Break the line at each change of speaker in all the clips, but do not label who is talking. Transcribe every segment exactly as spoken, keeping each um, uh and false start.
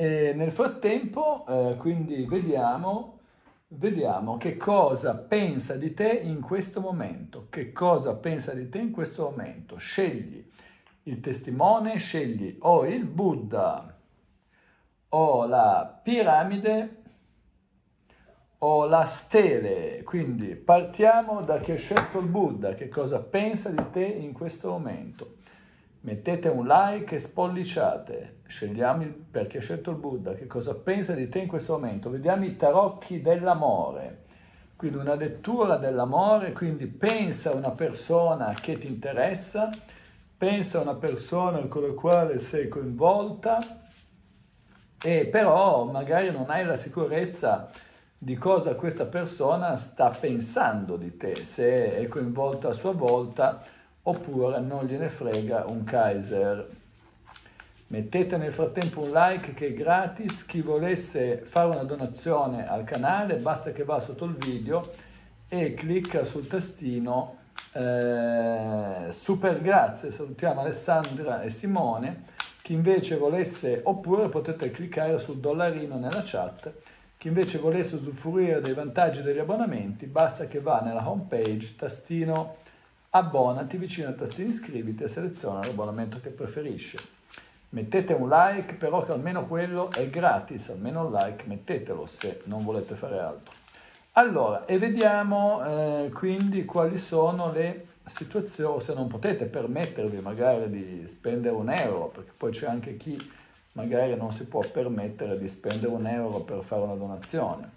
E nel frattempo, eh, quindi vediamo, vediamo che cosa pensa di te in questo momento. Che cosa pensa di te in questo momento? Scegli il testimone, scegli o il Buddha, o la piramide, o la stele. Quindi partiamo da chi ha scelto il Buddha, che cosa pensa di te in questo momento. Mettete un like e spolliciate, scegliamo il, per chi ha scelto il Buddha, che cosa pensa di te in questo momento. Vediamo i tarocchi dell'amore, quindi una lettura dell'amore, quindi pensa a una persona che ti interessa, pensa a una persona con la quale sei coinvolta, e però magari non hai la sicurezza di cosa questa persona sta pensando di te, se è coinvolta a sua volta oppure non gliene frega un Kaiser. Mettete nel frattempo un like che è gratis. Chi volesse fare una donazione al canale basta che va sotto il video e clicca sul tastino eh, super grazie. Salutiamo Alessandra e Simone. Chi invece volesse, oppure potete cliccare sul dollarino nella chat. Chi invece volesse usufruire dei vantaggi degli abbonamenti basta che va nella home page, tastino abbonati, vicino al tastino iscriviti e seleziona l'abbonamento che preferisce. Mettete un like, però che almeno quello è gratis, almeno un like mettetelo se non volete fare altro. Allora, e vediamo eh, quindi quali sono le situazioni, se non potete permettervi magari di spendere un euro, perché poi c'è anche chi magari non si può permettere di spendere un euro per fare una donazione.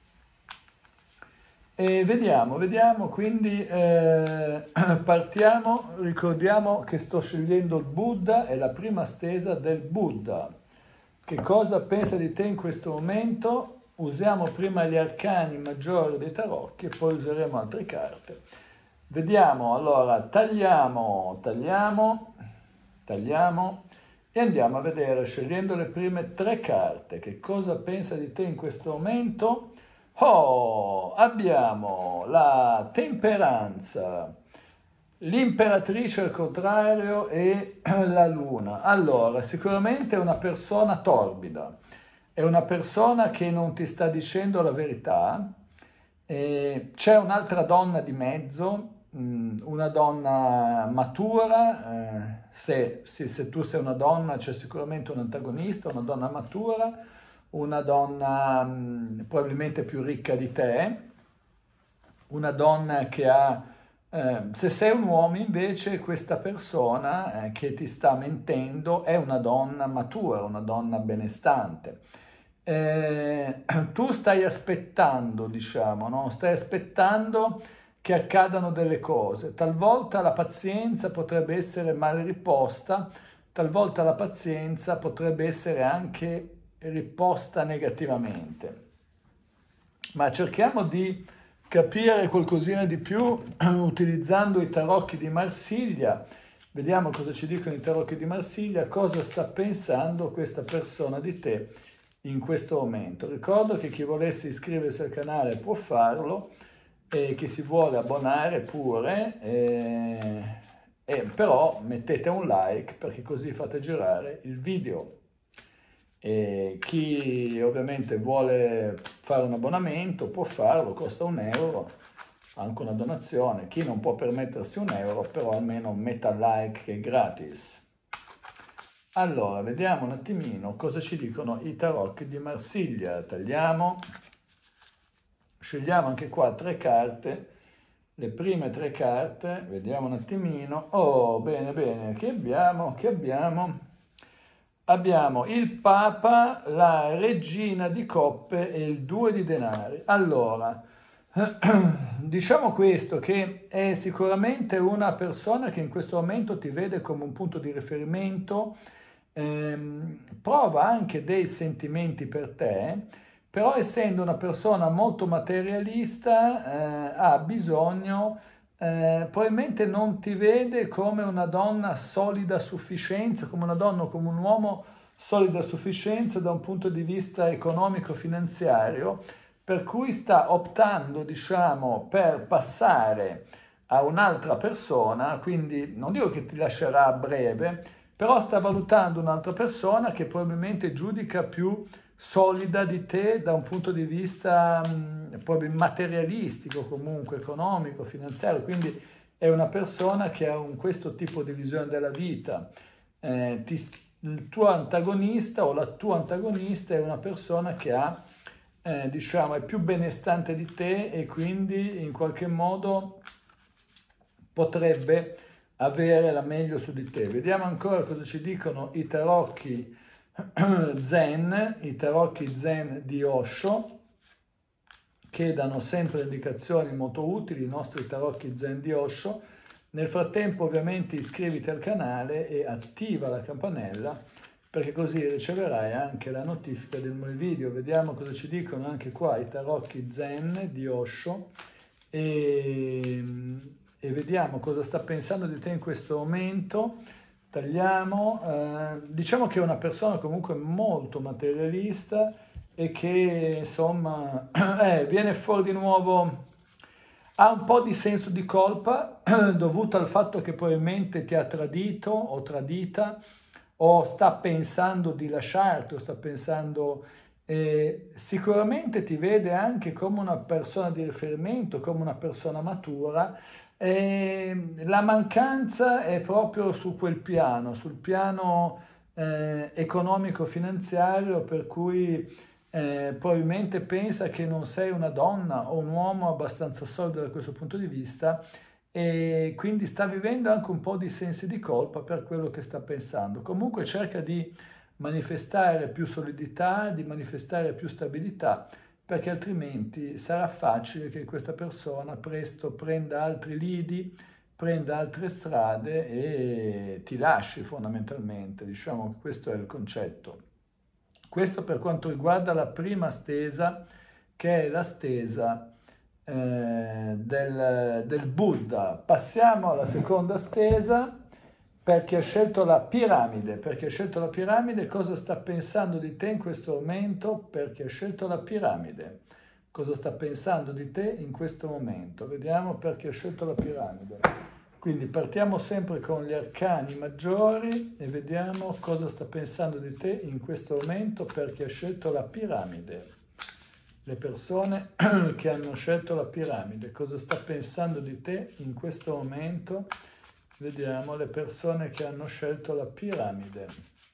E vediamo, vediamo, quindi eh, partiamo, ricordiamo che sto scegliendo il Buddha, è la prima stesa del Buddha. Che cosa pensa di te in questo momento? Usiamo prima gli arcani maggiori dei tarocchi e poi useremo altre carte. Vediamo, allora, tagliamo, tagliamo, tagliamo e andiamo a vedere, scegliendo le prime tre carte, che cosa pensa di te in questo momento. Oh, abbiamo la temperanza, l'imperatrice al contrario e la luna. Allora, sicuramente è una persona torbida, è una persona che non ti sta dicendo la verità, eh, c'è un'altra donna di mezzo, mh, una donna matura, eh, se, se, se tu sei una donna c'è sicuramente un antagonista, una donna matura, una donna mh, probabilmente più ricca di te, una donna che ha, eh, se sei un uomo invece questa persona eh, che ti sta mentendo è una donna matura, una donna benestante. Eh, tu stai aspettando, diciamo, no? Stai aspettando che accadano delle cose, talvolta la pazienza potrebbe essere mal riposta, talvolta la pazienza potrebbe essere anche riposta negativamente. Ma cerchiamo di capire qualcosina di più utilizzando i tarocchi di Marsiglia. Vediamo cosa ci dicono i tarocchi di Marsiglia, cosa sta pensando questa persona di te in questo momento. Ricordo che chi volesse iscriversi al canale può farlo e chi si vuole abbonare pure, e, e però mettete un like perché così fate girare il video. E chi ovviamente vuole fare un abbonamento può farlo, costa un euro, anche una donazione. Chi non può permettersi un euro, però almeno metta like che è gratis. Allora, vediamo un attimino cosa ci dicono i tarocchi di Marsiglia. Tagliamo, scegliamo anche qua tre carte, le prime tre carte, vediamo un attimino. Oh, bene, bene, che abbiamo, che abbiamo? Abbiamo il Papa, la Regina di Coppe e il Due di Denari. Allora, diciamo questo, che è sicuramente una persona che in questo momento ti vede come un punto di riferimento, ehm, prova anche dei sentimenti per te, però essendo una persona molto materialista, eh, ha bisogno... Eh, probabilmente non ti vede come una donna solida a sufficienza, come una donna o come un uomo solida a sufficienza da un punto di vista economico-finanziario, per cui sta optando, diciamo, per passare a un'altra persona, quindi non dico che ti lascerà a breve, però sta valutando un'altra persona che probabilmente giudica più solida di te da un punto di vista mh, proprio materialistico, comunque economico, finanziario, quindi è una persona che ha un, questo tipo di visione della vita. Eh, ti, il tuo antagonista o la tua antagonista è una persona che ha, eh, diciamo, è più benestante di te e quindi in qualche modo potrebbe avere la meglio su di te. Vediamo ancora cosa ci dicono i tarocchi Zen, i tarocchi Zen di Osho, che danno sempre indicazioni molto utili, i nostri tarocchi Zen di Osho. Nel frattempo ovviamente iscriviti al canale e attiva la campanella, perché così riceverai anche la notifica del nuovo video. Vediamo cosa ci dicono anche qua i tarocchi Zen di Osho e, e vediamo cosa sta pensando di te in questo momento. Tagliamo, eh, diciamo che è una persona comunque molto materialista e che insomma eh, viene fuori di nuovo, ha un po' di senso di colpa dovuto al fatto che probabilmente ti ha tradito o tradita o sta pensando di lasciarti o sta pensando, eh, sicuramente ti vede anche come una persona di riferimento, come una persona matura. E la mancanza è proprio su quel piano, sul piano eh, economico-finanziario, per cui eh, probabilmente pensa che non sei una donna o un uomo abbastanza solido da questo punto di vista e quindi sta vivendo anche un po' di sensi di colpa per quello che sta pensando. Comunque cerca di manifestare più solidità, di manifestare più stabilità, perché altrimenti sarà facile che questa persona presto prenda altri lidi, prenda altre strade e ti lasci fondamentalmente. Diciamo che questo è il concetto. Questo per quanto riguarda la prima stesa, che è la stesa eh, del, del Buddha. Passiamo alla seconda stesa. Perché ha scelto la piramide? Perché ha scelto la piramide? Cosa sta pensando di te in questo momento? Perché ha scelto la piramide. Cosa sta pensando di te in questo momento? Vediamo perché ha scelto la piramide. Quindi partiamo sempre con gli arcani maggiori e vediamo cosa sta pensando di te in questo momento perché ha scelto la piramide. Le persone che hanno scelto la piramide, cosa sta pensando di te in questo momento? Vediamo le persone che hanno scelto la piramide.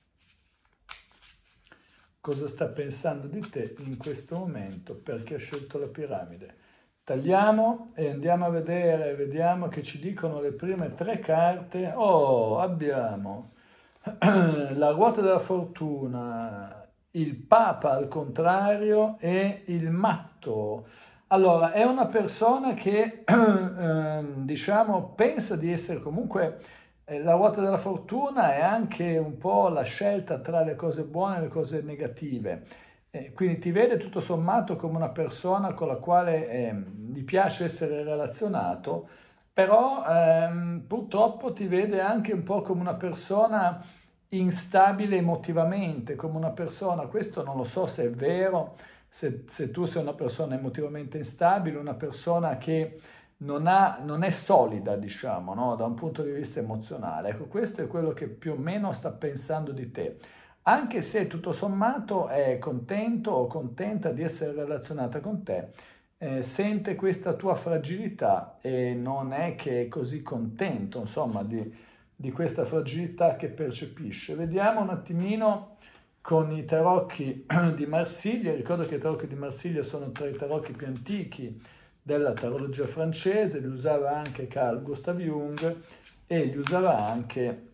Cosa sta pensando di te in questo momento perché ha scelto la piramide? Tagliamo e andiamo a vedere, vediamo che ci dicono le prime tre carte. Oh, abbiamo la ruota della fortuna, il Papa al contrario e il matto. Allora, è una persona che, eh, diciamo, pensa di essere comunque, eh, la ruota della fortuna è anche un po' la scelta tra le cose buone e le cose negative. Eh, quindi ti vede tutto sommato come una persona con la quale eh, gli piace essere relazionato, però ehm, purtroppo ti vede anche un po' come una persona instabile emotivamente, come una persona, questo non lo so se è vero, Se, se tu sei una persona emotivamente instabile, una persona che non, ha, non è solida, diciamo, no? Da un punto di vista emozionale. Ecco, questo è quello che più o meno sta pensando di te. Anche se tutto sommato è contento o contenta di essere relazionata con te, eh, sente questa tua fragilità e non è che è così contento, insomma, di, di questa fragilità che percepisce. Vediamo un attimino con i tarocchi di Marsiglia. Ricordo che i tarocchi di Marsiglia sono tra i tarocchi più antichi della tarologia francese, li usava anche Carl Gustav Jung e li usava anche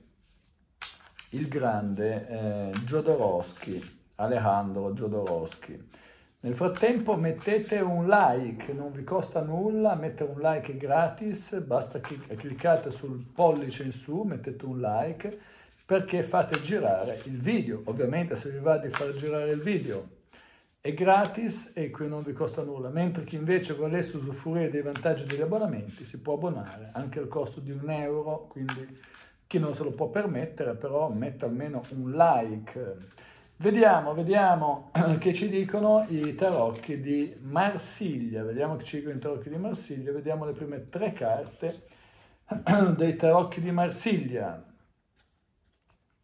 il grande eh, Jodorowsky, Alejandro Jodorowsky. Nel frattempo mettete un like, non vi costa nulla, mettere un like è gratis, basta che cliccate sul pollice in su, mettete un like, perché fate girare il video. Ovviamente se vi va di far girare il video è gratis e qui non vi costa nulla, mentre chi invece volesse usufruire dei vantaggi degli abbonamenti si può abbonare anche al costo di un euro, quindi chi non se lo può permettere però metta almeno un like. Vediamo, vediamo che ci dicono i tarocchi di Marsiglia, vediamo che ci dicono i tarocchi di Marsiglia, vediamo le prime tre carte dei tarocchi di Marsiglia.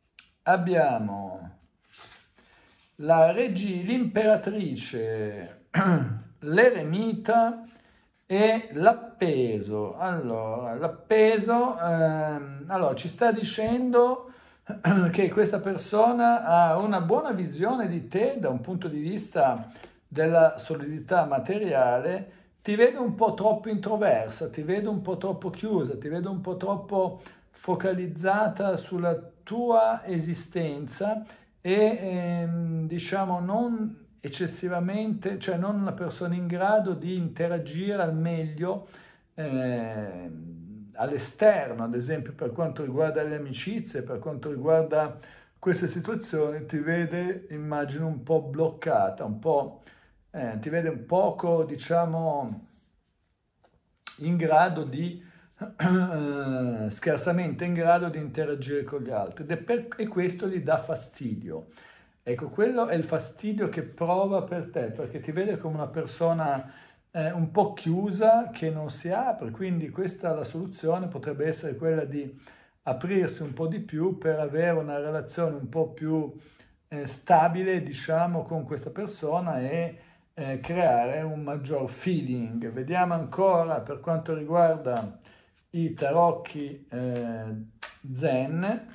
abbiamo la regi, l'imperatrice, l'eremita e l'appeso. Allora, l'appeso, ehm, allora, ci sta dicendo che questa persona ha una buona visione di te da un punto di vista della solidità materiale, ti vede un po' troppo introversa, ti vede un po' troppo chiusa, ti vede un po' troppo focalizzata sulla tua esistenza e ehm, diciamo non eccessivamente, cioè non una persona in grado di interagire al meglio eh, all'esterno, ad esempio per quanto riguarda le amicizie, per quanto riguarda queste situazioni, ti vede, immagino, un po' bloccata, un po', eh, ti vede un poco, diciamo, in grado di, eh, scarsamente in grado di interagire con gli altri, ed è per, e questo gli dà fastidio. Ecco, quello è il fastidio che prova per te, perché ti vede come una persona eh, un po' chiusa, che non si apre, quindi questa la soluzione potrebbe essere quella di aprirsi un po' di più per avere una relazione un po' più eh, stabile, diciamo, con questa persona e eh, creare un maggior feeling. Vediamo ancora per quanto riguarda i tarocchi eh, zen.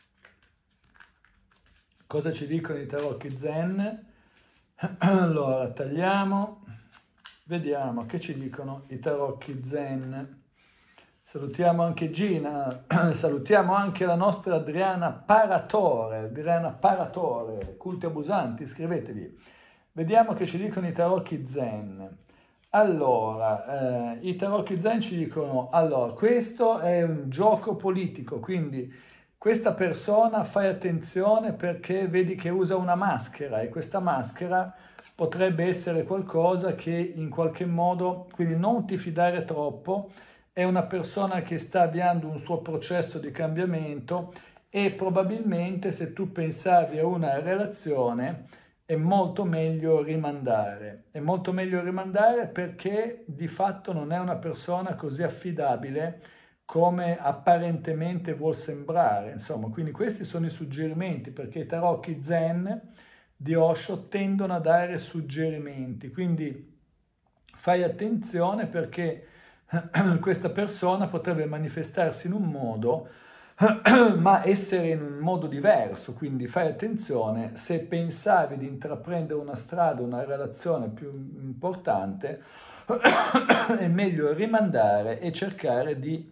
Cosa ci dicono i tarocchi zen? Allora, tagliamo, vediamo che ci dicono i tarocchi zen. Salutiamo anche Gina, salutiamo anche la nostra Adriana Paratore, Adriana Paratore, culti abusanti, iscrivetevi. Vediamo che ci dicono i tarocchi zen. Allora, eh, i tarocchi zen ci dicono, allora, questo è un gioco politico, quindi questa persona fai attenzione perché vedi che usa una maschera e questa maschera potrebbe essere qualcosa che in qualche modo, quindi non ti fidare troppo, è una persona che sta avviando un suo processo di cambiamento e probabilmente se tu pensavi a una relazione è molto meglio rimandare. È molto meglio rimandare perché di fatto non è una persona così affidabile come apparentemente vuol sembrare. Insomma, quindi questi sono i suggerimenti, perché i tarocchi zen di Osho tendono a dare suggerimenti, quindi fai attenzione perché questa persona potrebbe manifestarsi in un modo ma essere in un modo diverso, quindi fai attenzione, se pensavi di intraprendere una strada, una relazione più importante, è meglio rimandare e cercare di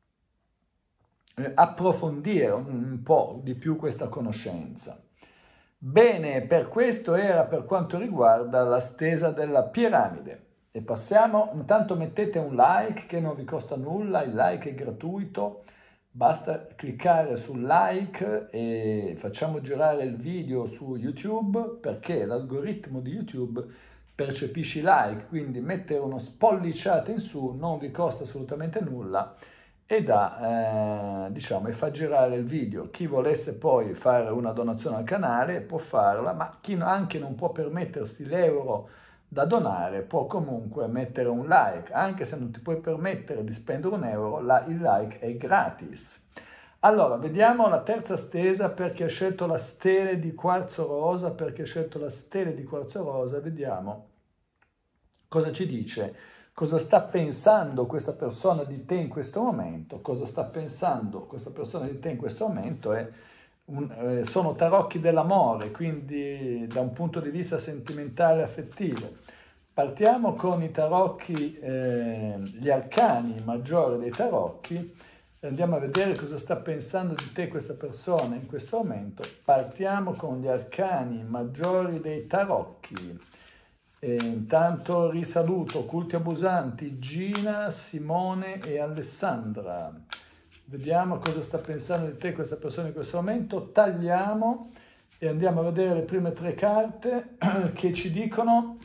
approfondire un po' di più questa conoscenza. Bene, per questo era per quanto riguarda la stesa della piramide. E passiamo, intanto mettete un like che non vi costa nulla, il like è gratuito, basta cliccare sul like e facciamo girare il video su YouTube, perché l'algoritmo di YouTube percepisce i like, quindi mettere uno spolliciate in su non vi costa assolutamente nulla e da, eh, diciamo, e fa girare il video. Chi volesse poi fare una donazione al canale può farla, ma chi anche non può permettersi l'euro da donare può comunque mettere un like, anche se non ti puoi permettere di spendere un euro, la, il like è gratis. Allora, vediamo la terza stesa per chi ha scelto la stele di quarzo rosa, per chi ha scelto la stele di quarzo rosa, vediamo cosa ci dice. Cosa sta pensando questa persona di te in questo momento? Cosa sta pensando questa persona di te in questo momento? È un, eh, sono tarocchi dell'amore, quindi da un punto di vista sentimentale e affettivo. Partiamo con i tarocchi, eh, gli arcani maggiori dei tarocchi, e andiamo a vedere cosa sta pensando di te questa persona in questo momento. Partiamo con gli arcani maggiori dei tarocchi. E intanto risaluto culti abusanti Gina, Simone e Alessandra. Vediamo cosa sta pensando di te questa persona in questo momento. Tagliamo e andiamo a vedere le prime tre carte che ci dicono.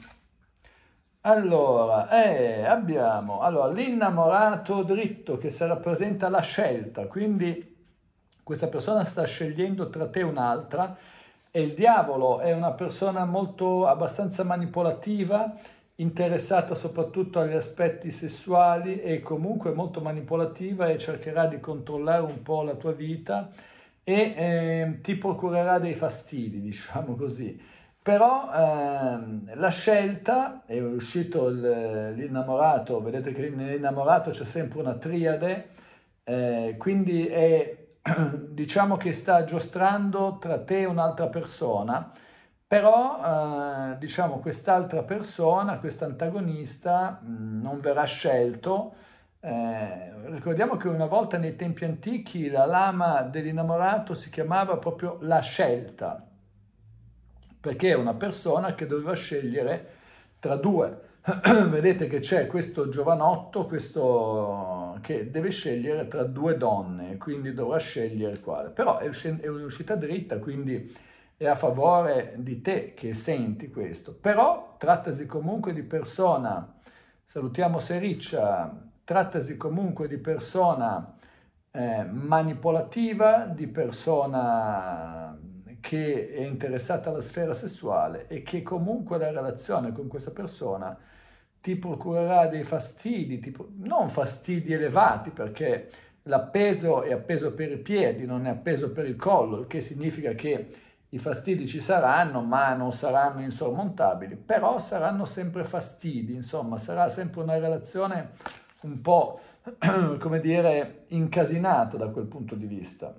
Allora, eh, abbiamo allora, l'innamorato dritto che si rappresenta la scelta, quindi questa persona sta scegliendo tra te e un'altra. E il diavolo è una persona molto abbastanza manipolativa, interessata soprattutto agli aspetti sessuali e comunque molto manipolativa e cercherà di controllare un po' la tua vita e eh, ti procurerà dei fastidi, diciamo così. Però ehm, la scelta, è uscito il- l'innamorato, vedete che nell'innamorato c'è sempre una triade, eh, quindi è, diciamo che sta giostrando tra te e un'altra persona, però eh, diciamo quest'altra persona, questo antagonista, mh, non verrà scelto. Eh, ricordiamo che una volta nei tempi antichi la lama dell'innamorato si chiamava proprio la scelta, perché è una persona che doveva scegliere tra due. Vedete che c'è questo giovanotto questo, che deve scegliere tra due donne, quindi dovrà scegliere quale. Però è, usci- è un'uscita dritta, quindi è a favore di te che senti questo. Però trattasi comunque di persona, salutiamo Sericcia, trattasi comunque di persona eh, manipolativa, di persona che è interessata alla sfera sessuale e che comunque la relazione con questa persona ti procurerà dei fastidi, tipo, non fastidi elevati, perché l'appeso è appeso per i piedi, non è appeso per il collo, il che significa che i fastidi ci saranno, ma non saranno insormontabili, però saranno sempre fastidi, insomma, sarà sempre una relazione un po', come dire, incasinata da quel punto di vista.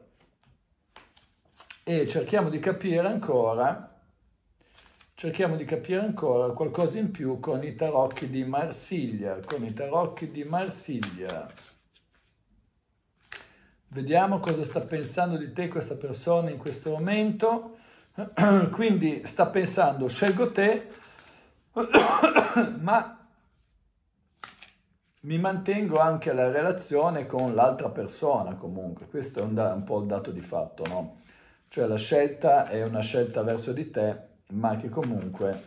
E cerchiamo di capire ancora, cerchiamo di capire ancora qualcosa in più con i tarocchi di Marsiglia, con i tarocchi di Marsiglia. Vediamo cosa sta pensando di te questa persona in questo momento. Quindi sta pensando, scelgo te, ma mi mantengo anche alla relazione con l'altra persona comunque. Questo è un, da- un po' il dato di fatto, no? Cioè la scelta è una scelta verso di te, ma che comunque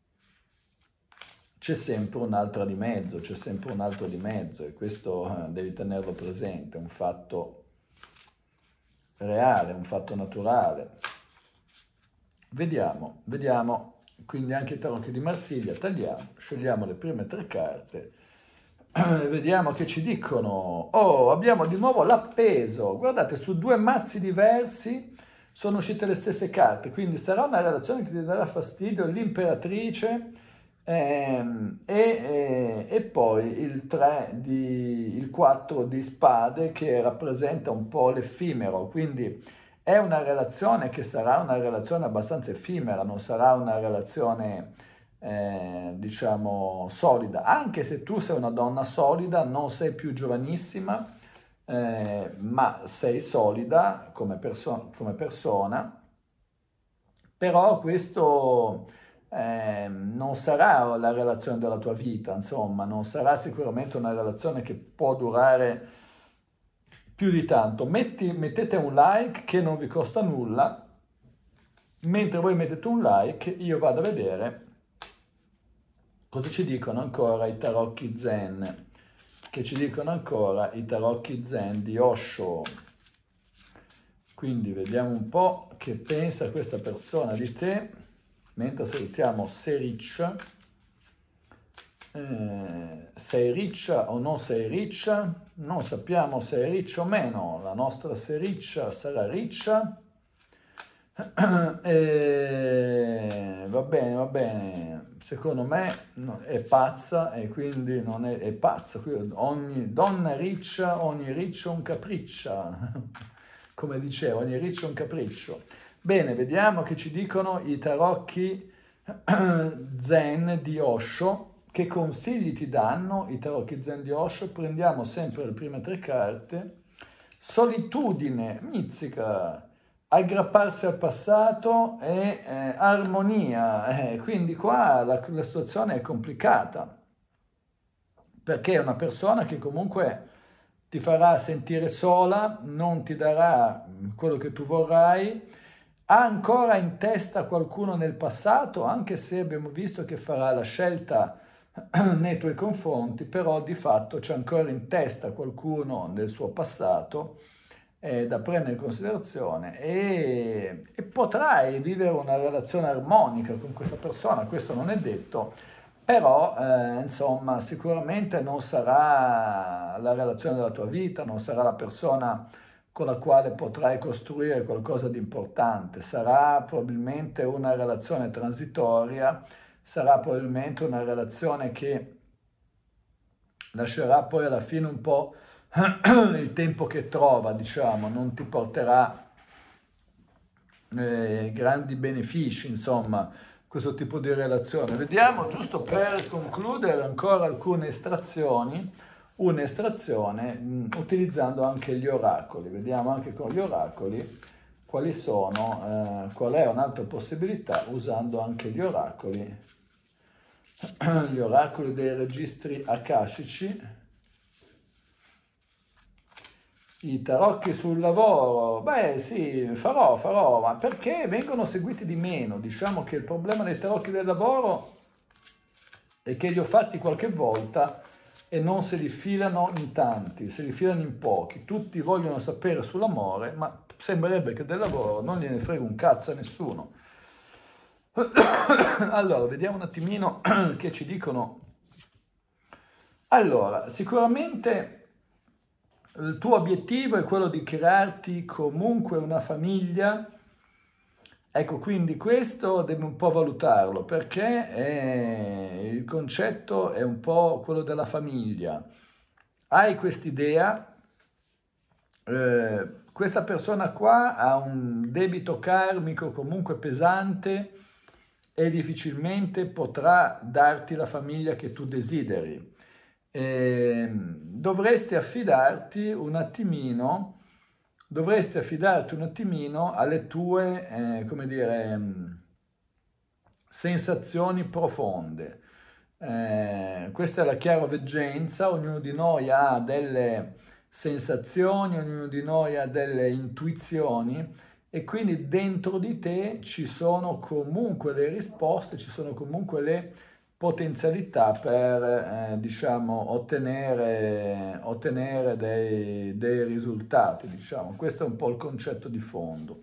c'è sempre un'altra di mezzo, c'è sempre un altro di mezzo e questo eh, devi tenerlo presente, è un fatto reale, un fatto naturale. Vediamo, vediamo, quindi anche i tarocchi di Marsiglia, tagliamo, scegliamo le prime tre carte, vediamo che ci dicono. Oh, abbiamo di nuovo l'appeso, guardate, su due mazzi diversi sono uscite le stesse carte, quindi sarà una relazione che ti darà fastidio, l'imperatrice ehm, e, e, e poi il tre di, il quattro di spade che rappresenta un po' l'effimero, quindi è una relazione che sarà una relazione abbastanza effimera, non sarà una relazione eh, diciamo solida, anche se tu sei una donna solida, non sei più giovanissima, eh, ma sei solida come, perso- come persona, però questo eh, non sarà la relazione della tua vita, insomma, non sarà sicuramente una relazione che può durare più di tanto. Metti, mettete un like che non vi costa nulla, mentre voi mettete un like io vado a vedere cosa ci dicono ancora i tarocchi zen, che ci dicono ancora i tarocchi zen di Osho. Quindi vediamo un po' che pensa questa persona di te, mentre salutiamo Sericcia. Eh, sei riccia o non sei riccia? Non sappiamo se è riccia o meno, la nostra Sericcia sarà riccia. E va bene, va bene, secondo me è pazza e quindi non è, è pazza, ogni donna riccia, ogni riccio un capriccia, come diceva, ogni riccio un capriccio. Bene, vediamo che ci dicono i tarocchi zen di Osho, che consigli ti danno i tarocchi zen di Osho. Prendiamo sempre le prime tre carte. Solitudine, mizzica, aggrapparsi al passato e eh, armonia, eh, quindi qua la, la situazione è complicata, perché è una persona che comunque ti farà sentire sola, non ti darà quello che tu vorrai, ha ancora in testa qualcuno nel passato, anche se abbiamo visto che farà la scelta nei tuoi confronti, però di fatto c'è ancora in testa qualcuno nel suo passato eh, da prendere in considerazione e, e potrai vivere una relazione armonica con questa persona, questo non è detto, però eh, insomma sicuramente non sarà la relazione della tua vita, non sarà la persona con la quale potrai costruire qualcosa di importante. Sarà probabilmente una relazione transitoria, sarà probabilmente una relazione che lascerà poi alla fine un po' il tempo che trova, diciamo, non ti porterà eh, grandi benefici, insomma, questo tipo di relazione. Vediamo, giusto per concludere, ancora alcune estrazioni, un'estrazione mh, utilizzando anche gli oracoli. Vediamo anche con gli oracoli quali sono, eh, qual è un'altra possibilità usando anche gli oracoli, gli oracoli dei registri akashici. I tarocchi sul lavoro, beh sì, farò, farò, ma perché vengono seguiti di meno? Diciamo che il problema dei tarocchi del lavoro è che li ho fatti qualche volta e non se li filano in tanti, se li filano in pochi. Tutti vogliono sapere sull'amore, ma sembrerebbe che del lavoro non gliene frega un cazzo a nessuno. Allora, vediamo un attimino che ci dicono. Allora, sicuramente il tuo obiettivo è quello di crearti comunque una famiglia. Ecco, quindi questo devi un po' valutarlo, perché è, il concetto è un po' quello della famiglia. Hai quest'idea, eh, questa persona qua ha un debito karmico comunque pesante e difficilmente potrà darti la famiglia che tu desideri. Eh, dovresti affidarti un attimino, dovresti affidarti un attimino alle tue, eh, come dire, sensazioni profonde. Eh, questa è la chiaroveggenza, ognuno di noi ha delle sensazioni, ognuno di noi ha delle intuizioni e quindi dentro di te ci sono comunque le risposte, ci sono comunque le potenzialità per eh, diciamo ottenere, ottenere dei, dei risultati, diciamo. Questo è un po' il concetto di fondo.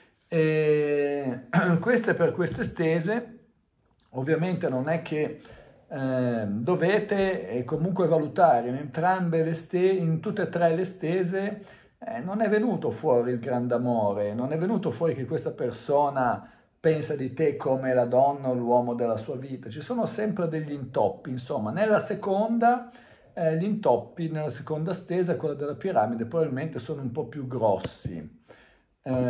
E queste per queste stese, ovviamente non è che eh, dovete comunque valutare in entrambe le stese, in tutte e tre le stese, eh, non è venuto fuori il grande amore, non è venuto fuori che questa persona pensa di te come la donna o l'uomo della sua vita. Ci sono sempre degli intoppi, insomma. Nella seconda, eh, gli intoppi, nella seconda stesa, quella della piramide, probabilmente sono un po' più grossi. Eh,